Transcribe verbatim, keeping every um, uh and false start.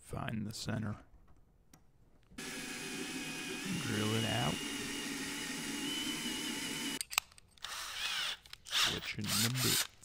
Find the center. Drill it out. Switching the bit.